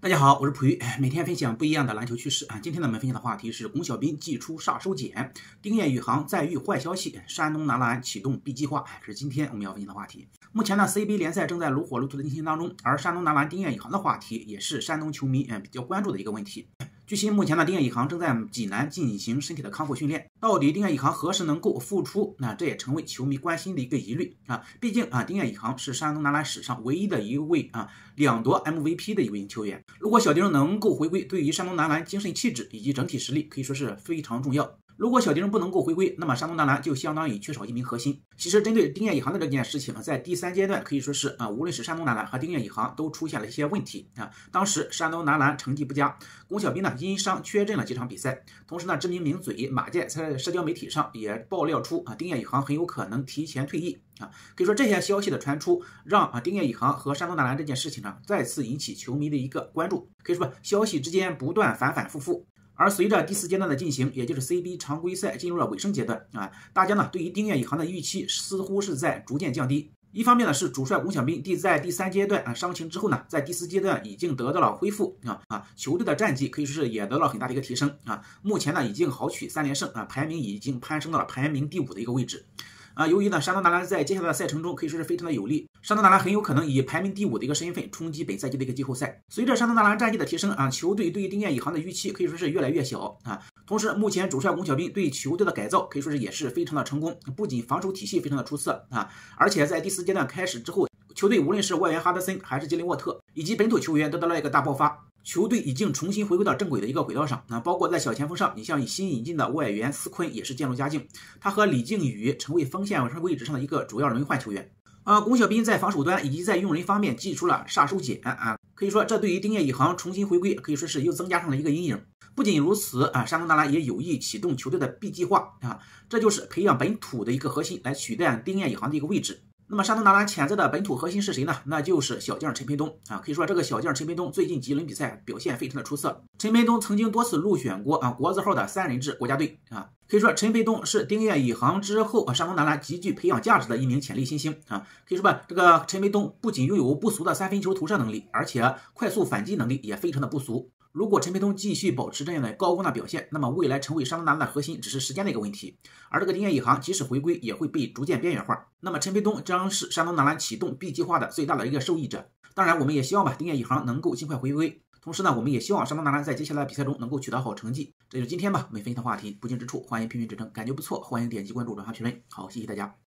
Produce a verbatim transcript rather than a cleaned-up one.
大家好，我是普玉，每天分享不一样的篮球趋势啊。今天呢，我们分享的话题是龚小斌祭出杀手锏，丁彦雨航再遇坏消息，山东男篮启动 B 计划，这是今天我们要分享的话题。目前呢 ，C B A 联赛正在如火如荼的进行当中，而山东男篮丁彦雨航的话题也是山东球迷嗯比较关注的一个问题。据悉，目前呢，丁彦雨航正在济南进行身体的康复训练。到底丁彦雨航何时能够复出？那这也成为球迷关心的一个疑虑啊。毕竟啊，丁彦雨航是山东男篮史上唯一的一位啊两夺 M V P 的一位球员。如果小丁能够回归，对于山东男篮精神气质以及整体实力可以说是非常重要。如果小丁不能够回归，那么山东男篮就相当于缺少一名核心。其实针对丁彦雨航的这件事情，在第三阶段可以说是啊，无论是山东男篮和丁彦雨航都出现了一些问题啊。当时山东男篮成绩不佳，龚小斌呢因伤缺阵了几场比赛。同时呢，知名名嘴马健在社交媒体上也爆料出啊，丁彦雨航很有可能提前退役啊。可以说这些消息的传出，让啊丁彦雨航和山东男篮这件事情呢再次引起球迷的一个关注。可以说消息之间不断反反复复。而随着第四阶段的进行，也就是 C B A 常规赛进入了尾声阶段啊，大家呢对于丁彦雨航的预期似乎是在逐渐降低。一方面呢是主帅龚小斌第在第三阶段啊伤情之后呢，在第四阶段已经得到了恢复啊啊，球队的战绩可以说是也得到了很大的一个提升啊，目前呢已经豪取三连胜啊，排名已经攀升到了排名第五的一个位置。啊，由于呢，山东男篮在接下来的赛程中可以说是非常的有利，山东男篮很有可能以排名第五的一个身份冲击本赛季的一个季后赛。随着山东男篮战绩的提升啊，球队对于丁彦雨航的预期可以说是越来越小啊。同时，目前主帅龚小斌对球队的改造可以说是也是非常的成功，不仅防守体系非常的出色啊，而且在第四阶段开始之后，球队无论是外援哈德森还是杰林沃特以及本土球员都得到了一个大爆发。球队已经重新回归到正轨的一个轨道上啊，包括在小前锋上，你像新引进的外援斯坤也是渐入佳境，他和李靖宇成为锋线位置上的一个主要轮换球员。啊，龚小斌在防守端以及在用人方面祭出了杀手锏啊，可以说这对于丁彦雨航重新回归可以说是又增加上了一个阴影。不仅如此啊，山东男篮也有意启动球队的 B 计划啊，这就是培养本土的一个核心来取代丁彦雨航的一个位置。那么山东男篮潜在的本土核心是谁呢？那就是小将陈培东啊。可以说这个小将陈培东最近几轮比赛表现非常的出色。陈培东曾经多次入选过啊国字号的三人制国家队啊。可以说陈培东是丁彦雨航之后啊山东男篮极具培养价值的一名潜力新星啊。可以说吧，这个陈培东不仅拥有不俗的三分球投射能力，而且快速反击能力也非常的不俗。如果陈培东继续保持这样的高光的表现，那么未来成为山东男篮的核心只是时间的一个问题。而这个丁彦雨航即使回归，也会被逐渐边缘化。那么陈培东将是山东男篮启动 B 计划的最大的一个受益者。当然，我们也希望吧，丁彦雨航能够尽快回归。同时呢，我们也希望山东男篮在接下来的比赛中能够取得好成绩。这就是今天吧我们分享的话题，不精之处欢迎批评指正，感觉不错欢迎点击关注转发评论。好，谢谢大家。